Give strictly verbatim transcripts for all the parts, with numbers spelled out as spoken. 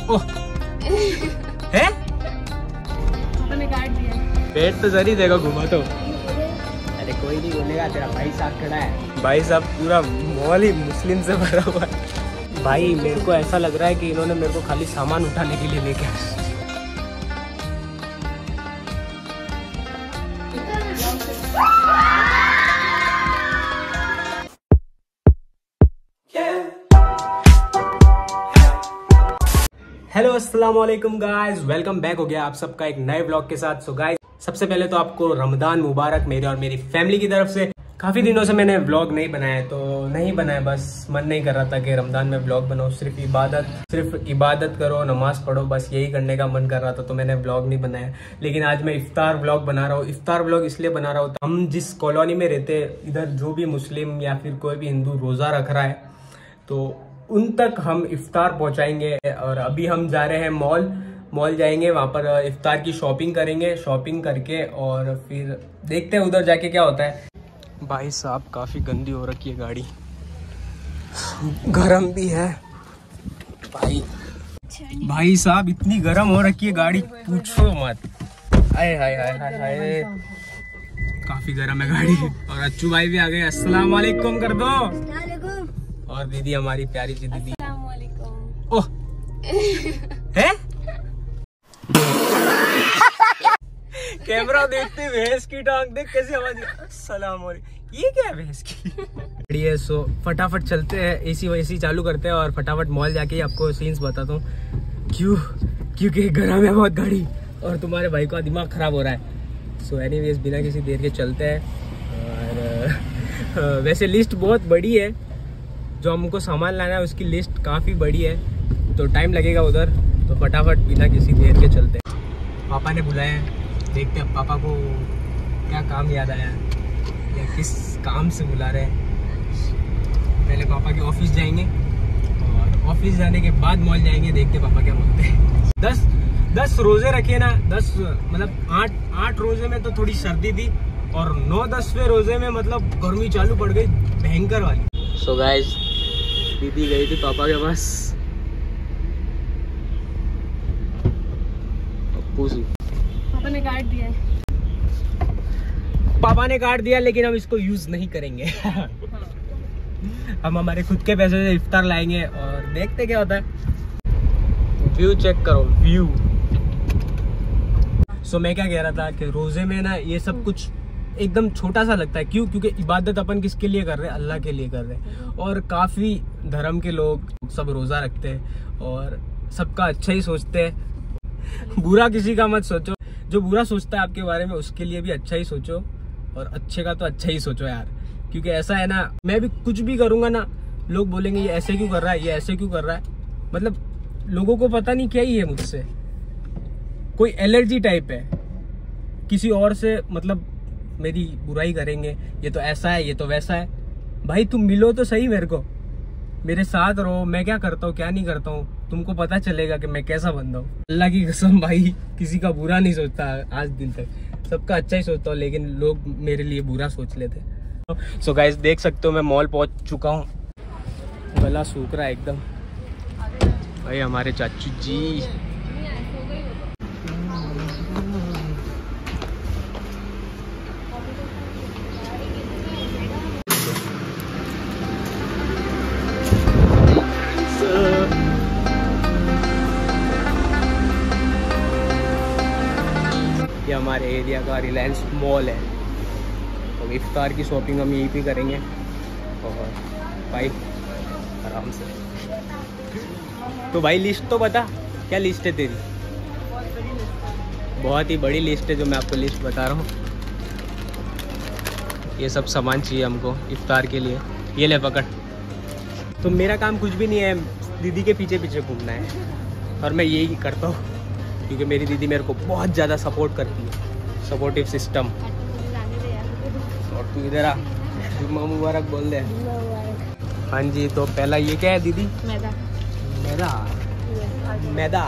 ओह है मैंने काट दिया। पेट तो जरी देगा घुमा तो। अरे कोई नहीं बोलेगा, तेरा भाई साहब खड़ा है। भाई साहब पूरा मॉल ही मुस्लिम से भरा हुआ है। भाई मेरे को ऐसा लग रहा है कि इन्होंने मेरे को खाली सामान उठाने के लिए लेके आया। हेलो अस्सलाम वालेकुम गाइस, वेलकम बैक हो गया आप सबका एक नए ब्लॉग के साथ। सो गाइस सबसे पहले तो आपको रमजान मुबारक मेरे और मेरी फैमिली की तरफ से। काफी दिनों से मैंने व्लॉग नहीं बनाया, तो नहीं बनाया, बस मन नहीं कर रहा था कि रमजान में व्लॉग बनाओ। सिर्फ इबादत सिर्फ इबादत करो, नमाज पढ़ो, बस यही करने का मन कर रहा था, तो मैंने व्लॉग नहीं बनाया। लेकिन आज मैं इफ्तार व्लॉग बना रहा हूँ। इफ्तार व्लॉग इसलिए बना रहा हूँ, हम जिस कॉलोनी में रहते हैं इधर जो भी मुस्लिम या फिर कोई भी हिंदू रोजा रख रहा है तो उन तक हम इफ्तार पहुंचाएंगे। और अभी हम जा रहे हैं मॉल मॉल जाएंगे, वहां पर इफ्तार की शॉपिंग करेंगे। शॉपिंग करके और फिर देखते हैं उधर जाके क्या होता है। भाई साहब काफी गंदी हो रखी है गाड़ी, गरम भी है भाई। भाई साहब इतनी गरम हो रखी है गाड़ी, पूछो मत। आए हाय हाय हाय हाय, काफी गरम है गाड़ी। और अच्छू भाई भी आ गए, अस्सलाम वालेकुम कर दो। और दीदी हमारी प्यारी सी दीदी, ओह है कैमरा देखते भैंस की टांग देख कैसे आवाज। अस्सलाम वालेकुम, ये क्या है भैंस की बढ़िया। सो फटाफट चलते हैं, एसी वैसी चालू करते हैं और फटाफट मॉल जाके आपको सीन्स बताता हूँ। क्यों? क्योंकि गर्म है बहुत गाड़ी और तुम्हारे भाई का दिमाग खराब हो रहा है। सो एनीवेज बिना किसी देर के चलते हैं। और वैसे लिस्ट बहुत बड़ी है, जो हमको सामान लाना है उसकी लिस्ट काफ़ी बड़ी है, तो टाइम लगेगा उधर। तो फटाफट बिना किसी देर के चलते हैं। पापा ने बुलाया है, देखते हैं पापा को क्या काम याद आया या किस काम से बुला रहे हैं। पहले पापा के ऑफिस जाएंगे और ऑफिस जाने के बाद मॉल जाएंगे, देखते पापा क्या बोलते हैं। दस दस रोजे रखे ना, दस मतलब आठ आठ रोजे में तो थोड़ी सर्दी थी और नौ दसवें रोजे में मतलब गर्मी चालू पड़ गई भयंकर वाली। सो गाइस दीदी गई थी पापा के पास। पापा ने काट दिया है। पापा ने काट दिया लेकिन हम इसको यूज नहीं करेंगे। हम हमारे खुद के पैसे से इफ्तार लाएंगे और देखते क्या होता है। व्यू चेक करो, व्यू। सो मैं क्या कह रहा था कि रोजे में ना ये सब कुछ एकदम छोटा सा लगता है। क्यों? क्योंकि इबादत अपन किसके लिए कर रहे हैं? अल्लाह के लिए कर रहे हैं। और काफी धर्म के लोग सब रोजा रखते हैं और सबका अच्छा ही सोचते हैं। बुरा किसी का मत सोचो, जो बुरा सोचता है आपके बारे में उसके लिए भी अच्छा ही सोचो, और अच्छे का तो अच्छा ही सोचो यार। क्योंकि ऐसा है ना, मैं भी कुछ भी करूंगा ना, लोग बोलेंगे ये ऐसे क्यों कर रहा है, ये ऐसे क्यों कर रहा है। मतलब लोगों को पता नहीं क्या ही है मुझसे, कोई एलर्जी टाइप है किसी और से, मतलब मेरी बुराई करेंगे, ये तो ऐसा है, ये तो वैसा है। भाई तुम मिलो तो सही मेरे को, मेरे साथ रहो, मैं क्या करता हूँ क्या नहीं करता हूँ, तुमको पता चलेगा कि मैं कैसा बंदा हूँ। अल्लाह की कसम भाई किसी का बुरा नहीं सोचता आज दिन तक, सबका अच्छा ही सोचता हूँ, लेकिन लोग मेरे लिए बुरा सोच लेते। सो so गाइस देख सकते हो मैं मॉल पहुँच चुका हूँ, गला सूख रहा है एकदम। भाई हमारे चाचू जी, ये हमारे एरिया का रिलायंस मॉल है। तो इफ्तार की शॉपिंग हम यहीं पे करेंगे और भाई आराम से। तो भाई लिस्ट तो बता, क्या लिस्ट है तेरी? बहुत ही बड़ी लिस्ट है जो मैं आपको लिस्ट बता रहा हूँ। ये सब सामान चाहिए हमको इफ्तार के लिए, ये ले पकड़। तो मेरा काम कुछ भी नहीं है, दीदी के पीछे पीछे घूमना है और मैं यही करता हूँ क्योंकि मेरी दीदी मेरे को बहुत ज़्यादा सपोर्ट करती है, सपोर्टिव सिस्टम। और तू इधर आ, जुम्मा मुबारक बोल दे। हाँ जी, तो पहला ये क्या है दीदी? मैदा। मैदा मैदा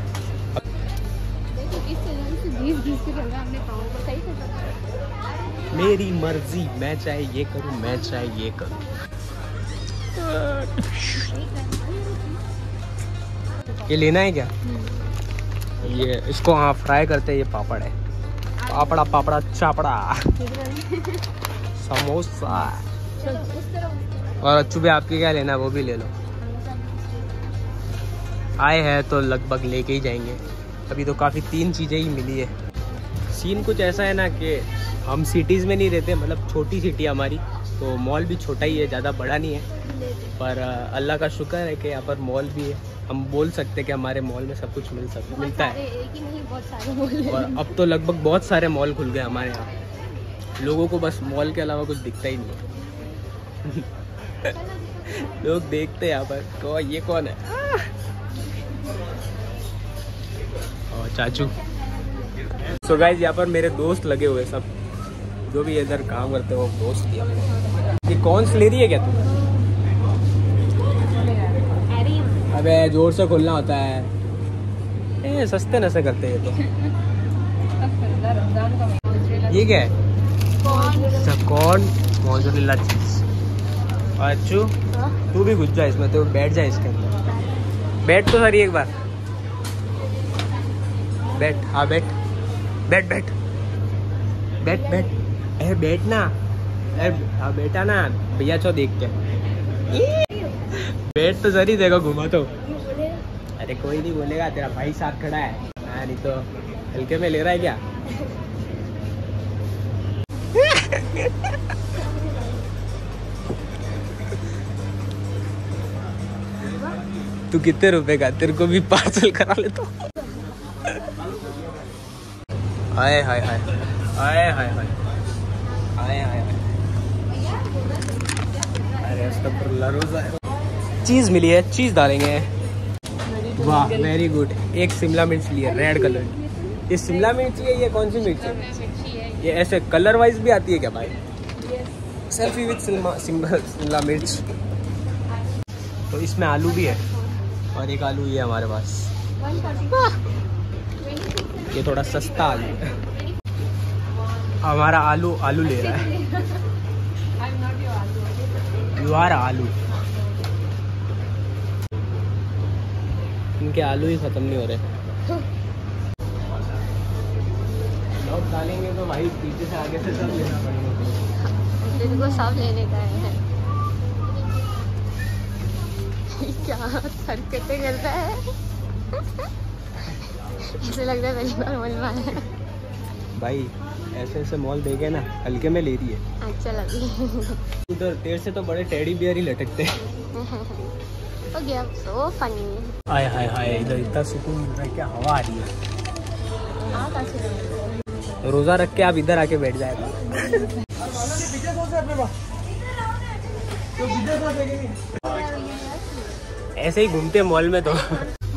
मेरी मर्जी, मैं चाहे ये करूँ, मैं चाहे ये करूँ। ये लेना है क्या? ये इसको हाँ फ्राई करते हैं। ये पापड़ है, पापड़ा पापड़ा चापड़ा समोसा। और अच्छू भी आपके क्या लेना है वो भी ले लो। आए हैं तो लगभग लेके ही जाएंगे। अभी तो काफ़ी तीन चीज़ें ही मिली है। सीन कुछ ऐसा है ना कि हम सिटीज़ में नहीं रहते, मतलब छोटी सिटी हमारी, तो मॉल भी छोटा ही है, ज़्यादा बड़ा नहीं है। पर अल्लाह का शुक्र है कि यहाँ पर मॉल भी है। हम बोल सकते हैं कि हमारे मॉल में सब कुछ मिल सकता मिलता है। एक ही नहीं, बहुत सारे मॉल हैं। और अब तो लगभग बहुत सारे मॉल खुल गए हमारे यहाँ। लोगों को बस मॉल के अलावा कुछ दिखता ही नहीं है। लोग देखते हैं यहाँ पर तो ये कौन है? और चाचू। सो गाइस यहाँ पर मेरे दोस्त लगे हुए सब, जो भी इधर काम करते हो दोस्त ही अपने। ये कौन सी ले रही है क्या तू? अबे जोर से खोलना होता है। ए, सस्ते नशे करते हैं तो। ये क्या है? कौन मोज़रेला चीज। अच्छू तू भी घुस जा इसमें, तो बैठ जा इसके अंदर। बैठ तो सारी एक बार बैठ। हाँ बैठ बैठ बैठ बैठ बैठ अरे बैठ ना। अरे हाँ बेटा ना, भैया चो देख के बैठ तो सही। देखो घुमा तो। अरे कोई नहीं बोलेगा, तेरा भाई साथ खड़ा है। हाँ नहीं तो हल्के में ले रहा है क्या? तू कितने रुपए का? तेरे को भी पार्सल करा ले तो। हाय हाय हाय हाय हाय हाय हाय हाय। अरे अस्तगफुरुल्लाह, रोज़ा है। चीज़ मिली है, चीज़ डालेंगे। वाह वेरी गुड। एक शिमला मिर्च ली है रेड कलर। ये शिमला मिर्च है? ये कौन सी मिर्च है? ये ऐसे कलर वाइज भी आती है क्या भाई? सेल्फी विद शिमला मिर्च। तो इसमें आलू भी है और एक आलू ये हमारे पास। ये थोड़ा सस्ता आलू है। हमारा आलू आलू ले रहा है। यू आर आलू। इनके आलू ही खत्म नहीं हो रहे। लोग डालेंगे तो भाई पीछे से आगे से सब लेना पड़ेगा। इनको सब लेने का है। क्या हरकतें करता है। ऐसे लग रहा है पहली बार मॉल में आया है। भाई ऐसे ऐसे मॉल देखे ना, हल्के में ले रही है। अच्छा लगी। उधर तेरे से तो बड़े टेडी बियर ही लटकते हैं। हो गया, सो फनी। हाय हाय हाय, इधर इतना सुकून मिल रहा है, क्या हवा आ रही है। रोजा रख के आप इधर आके बैठ जाएगा। ऐसे ही घूमते मॉल में तो।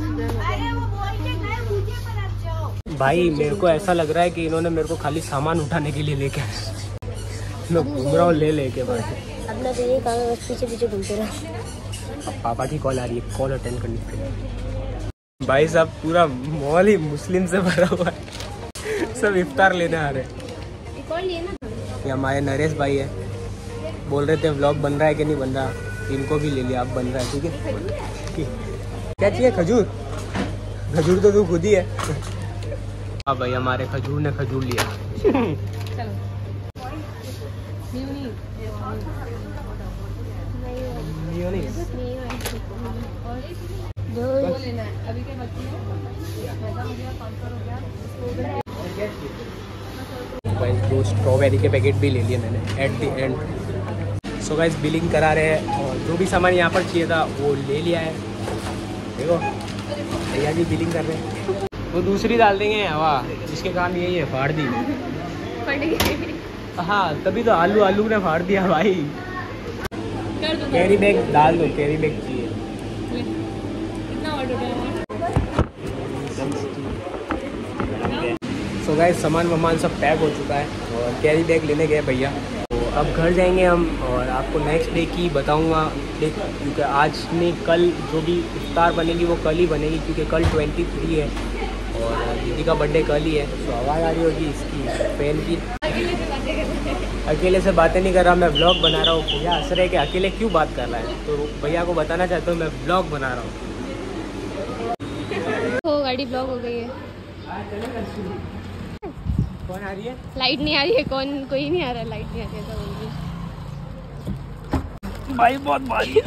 भाई मेरे को ऐसा लग रहा है कि इन्होंने मेरे को खाली सामान उठाने के लिए लेके मैं घूम रहा हूँ ले लेके भाई। अपना तो ये काम है, बस पीछे पीछे घूमते रहो। अब पापा की कॉल आ रही है, कॉल अटेंड करनी पड़ेगी। भाई साहब पूरा मॉल ही मुस्लिम से भरा हुआ है, सब इफ्तार लेने आ रहे हैं। ये हमारे नरेश भाई है, बोल रहे थे व्लॉग बन रहा है कि नहीं बन रहा, इनको भी ले लिया, अब बन रहा है। ठीक है, क्या चाहिए? खजूर? खजूर तो तू खुद ही है। हाँ भाई हमारे खजूर ने खजूर लिया। दो स्ट्रॉबेरी के पैकेट भी ले लिए मैंने at the end. So guys billing करा रहे हैं और जो भी सामान यहाँ पर चाहिए था वो ले लिया है। देखो भैया जी बिलिंग कर रहे हैं। वो दूसरी डाल देंगे हवा, इसके काम यही है, फाड़ दी। हाँ तभी तो आलू आलू ने फाड़ दिया भाई। कैरी बैग डाल दो, कैरी बैग चाहिए। सो गाइस सामान वामान सब पैक हो चुका है और कैरी बैग लेने गए भैया। तो अब घर जाएंगे हम और आपको नेक्स्ट डे की बताऊंगा, क्योंकि आज नहीं कल जो भी इफ्तार बनेगी वो कल ही बनेगी, क्योंकि कल ट्वेंटी थ्री है और दीदी का बर्थडे कल ही है। तो आवाज़ आ रही होगी इसकी फैन की। अकेले से बातें नहीं कर रहा, मैं व्लॉग बना रहा हूँ। भैया हंस रहे कि अकेले क्यों बात कर रहा है, तो भैया को बताना चाहता हूँ मैं व्लॉग बना रहा हूँ। गाड़ी ब्लॉक हो गई है। कौन आ रही है? लाइट नहीं आ रही है। कौन? कोई नहीं आ रहा है। लाइट नहीं आ रही है तो बोल भाई बहुत भारी।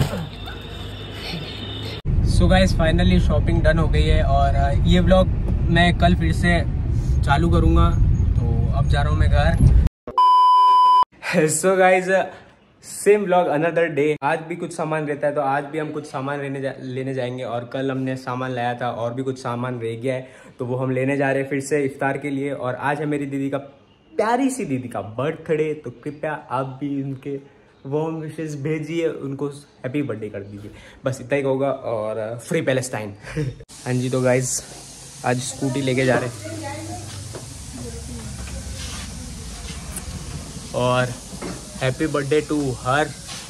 So guys finally shopping done हो गई है और ये व्लॉग मैं कल फिर से चालू करूँगा। तो अब जा रहा हूँ मैं घर। So guys same vlog another day. आज भी कुछ सामान रहता है तो आज भी हम कुछ सामान लेने जा, लेने जाएंगे। और कल हमने सामान लाया था और भी कुछ सामान रह गया है तो वो हम लेने जा रहे हैं फिर से इफ्तार के लिए। और आज है मेरी दीदी का, प्यारी सी दीदी का बर्थडे, तो कृपया आप भी उनके वार्म विशेस भेजिए, उनको हैप्पी बर्थडे कर दीजिए। बस इतना ही होगा। और फ्री पैलेस्टाइन। हाँ जी तो गाइज आज स्कूटी लेके जा रहे हैं और हैप्पी बर्थडे टू हर।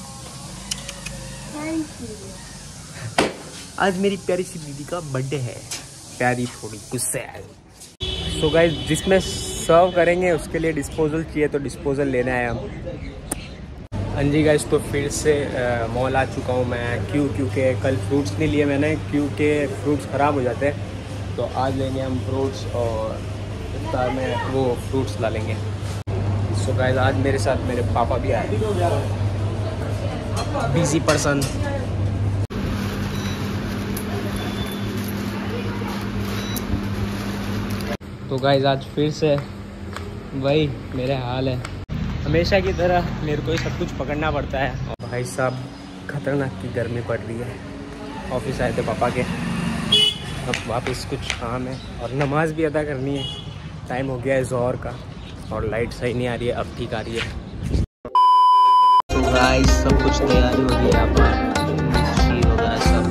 आज मेरी प्यारी सी दीदी का बर्थडे है, प्यारी थोड़ी गुस्से। सो गाइज जिसमें सर्व करेंगे उसके लिए डिस्पोजल चाहिए तो डिस्पोजल लेना है हम। हाँ जी गाइज तो फिर से मॉल आ चुका हूँ मैं। क्यों? क्योंकि कल फ्रूट्स नहीं लिए मैंने, क्योंकि फ्रूट्स ख़राब हो जाते हैं। तो आज लेंगे हम फ्रूट्स और इफ्तार में वो फ्रूट्स ला लेंगे। सो गाइस आज मेरे साथ मेरे पापा भी आए, बिजी पर्सन। तो गाइस आज फिर से वही मेरे हाल है, हमेशा की तरह मेरे को ही सब कुछ पकड़ना पड़ता है। और भाई साहब खतरनाक की गर्मी पड़ रही है। ऑफिस आए थे पापा के, अब वापस कुछ काम है और नमाज भी अदा करनी है। टाइम हो गया है ज़ोहर का और लाइट सही नहीं आ रही है, अब ठीक आ रही है। तो गाइस सब कुछ तैयारी हो गई है यहाँ पर, खीर वगैरह सब।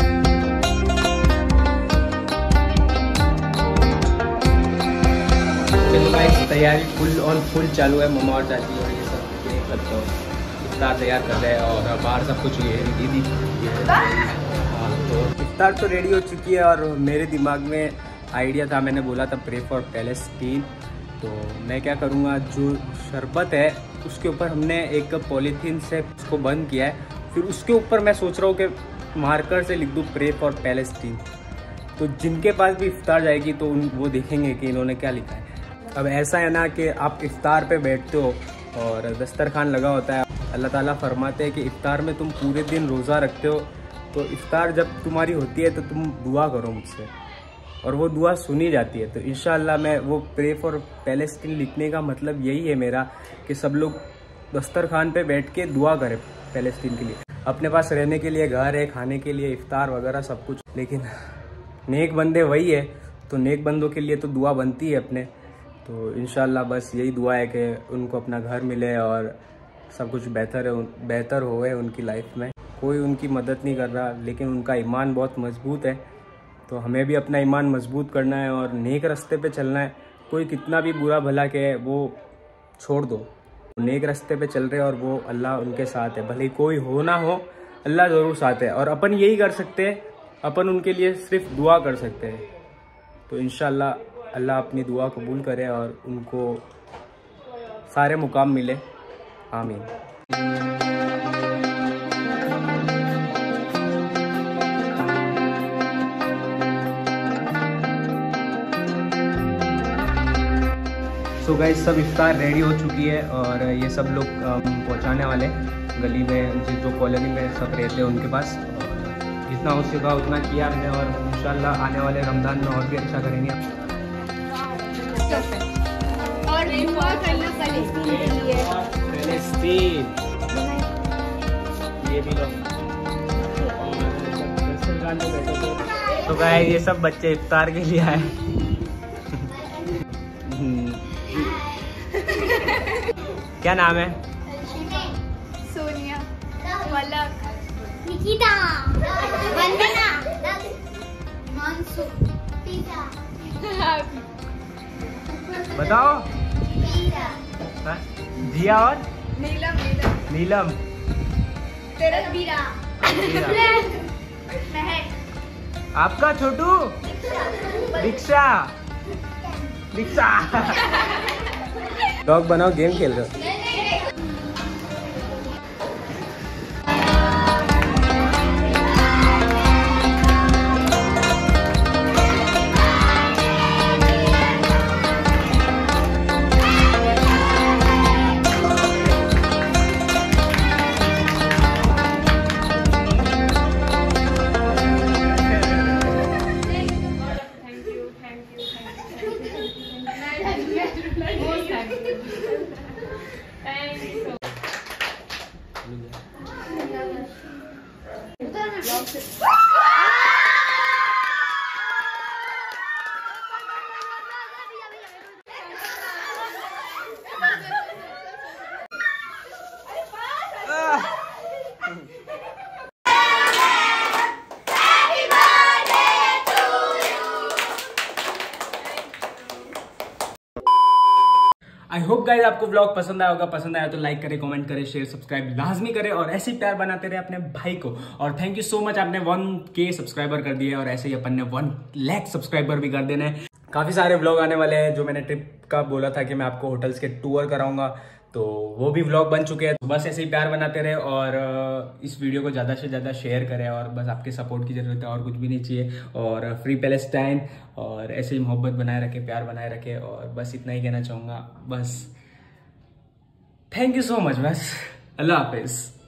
तो गाइस तैयारी फुल ऑन फुल चालू है। मम्मा और चाची और ये सब सब तो इफ्तार तैयार कर रहे हैं और बाहर सब कुछ ये दीदी। हाँ तो इफ्तार तो रेडी हो चुकी है और मेरे दिमाग में आइडिया था, मैंने बोला था प्रे फॉर पैलेस्टीन। तो मैं क्या करूँगा, जो शरबत है उसके ऊपर हमने एक पॉलीथीन से उसको बंद किया है, फिर उसके ऊपर मैं सोच रहा हूँ कि मार्कर से लिख दूँ प्रे फॉर पैलेस्टीन। तो जिनके पास भी इफ्तार जाएगी तो उन वो देखेंगे कि इन्होंने क्या लिखा है। अब ऐसा है ना कि आप इफ्तार पे बैठते हो और दस्तरखान लगा होता है। अल्लाह ताला फरमाते हैं कि इफ्तार में तुम पूरे दिन रोज़ा रखते हो, तो इफ्तार जब तुम्हारी होती है तो तुम दुआ करो मुझसे और वो दुआ सुनी जाती है। तो इंशाअल्लाह मैं वो प्रे फॉर पैलेस्टीन लिखने का मतलब यही है मेरा कि सब लोग दस्तरखान पे बैठ के दुआ करें पैलेस्टीन के लिए। अपने पास रहने के लिए घर है, खाने के लिए इफ्तार वगैरह सब कुछ, लेकिन नेक बंदे वही है तो नेक बंदों के लिए तो दुआ बनती है अपने। तो इंशाअल्लाह बस यही दुआ है कि उनको अपना घर मिले और सब कुछ बेहतर है बेहतर होए उनकी लाइफ में। कोई उनकी मदद नहीं कर रहा लेकिन उनका ईमान बहुत मजबूत है, तो हमें भी अपना ईमान मजबूत करना है और नेक रास्ते पे चलना है। कोई कितना भी बुरा भला कहे वो छोड़ दो, नेक रास्ते पे चल रहे हैं और वो अल्लाह उनके साथ है। भले कोई हो ना हो, अल्लाह ज़रूर साथ है और अपन यही कर सकते हैं, अपन उनके लिए सिर्फ दुआ कर सकते हैं। तो इंशाअल्लाह अल्लाह अपनी दुआ कबूल करे और उनको सारे मुकाम मिले, आमीन। सो गाइस सब इफ्तार रेडी हो चुकी है और ये सब लोग पहुंचाने वाले गली में, जिस जो कॉलोनी में सब रहते हैं उनके पास। जितना हो सका उतना किया हमने और इंशाल्लाह आने वाले रमज़ान में और भी अच्छा करेंगे। और दुआ करना पैलेस्टीन के लिए। पैलेस्टीन ये भी लोग। तो गाइस ये सब बच्चे इफ्तार के लिए आए। क्या नाम है? सोनिया, पलक, निकिता, वंदना, मानसू, बताओ। जिया और नीलम, नीलम, नीलम, तेरा बीरा, आपका छोटू, दीक्षा, दीक्षा। डॉग बनाओ, गेम खेल रहे हो। आई होप गाइज आपको व्लॉग पसंद आया होगा। पसंद आया तो लाइक करें, कमेंट करें, शेयर सब्सक्राइब लाजमी करें और ऐसे ही प्यार बनाते रहे अपने भाई को। और थैंक यू सो मच, आपने वन के सब्सक्राइबर कर दिए और ऐसे ही अपन ने वन लाख सब्सक्राइबर भी कर देने। काफी सारे व्लॉग आने वाले हैं। जो मैंने ट्रिप का बोला था कि मैं आपको होटल्स के टूर कराऊंगा, तो वो भी व्लॉग बन चुके हैं। बस ऐसे ही प्यार बनाते रहे और इस वीडियो को ज़्यादा से ज़्यादा शेयर करें और बस आपके सपोर्ट की ज़रूरत है और कुछ भी नहीं चाहिए। और फ्री पैलेस्टाइन और ऐसे ही मोहब्बत बनाए रखे, प्यार बनाए रखे और बस इतना ही कहना चाहूँगा। बस थैंक यू सो मच, बस अल्लाह हाफिज़।